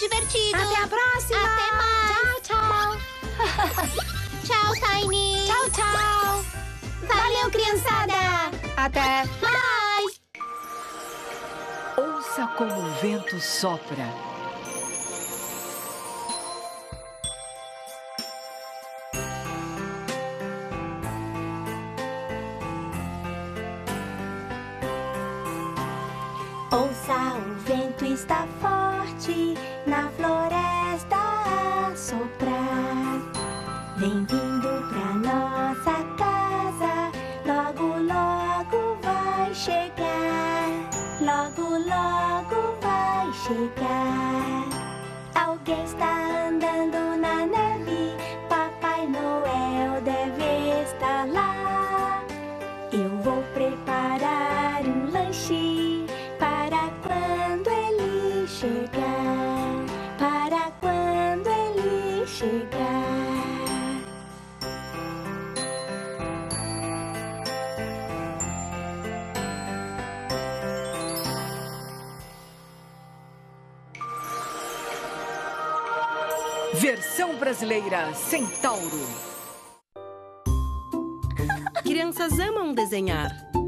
divertido. Até a próxima. Até mais. Tchau, Tchau, Tiny. tchau. Tchau, tchau. Valeu, criançada. Até. Mais. Ouça como o vento sopra. Ouça, o vento está forte na floresta a soprar. Vem vindo pra nossa casa, logo, logo vai chegar. Logo, logo vai chegar. Alguém está andando na neve, Papai Noel deve estar lá. Eu vou preparar um lanche para quando ele chegar, para quando ele chegar. Versão brasileira Centauro. Crianças amam desenhar.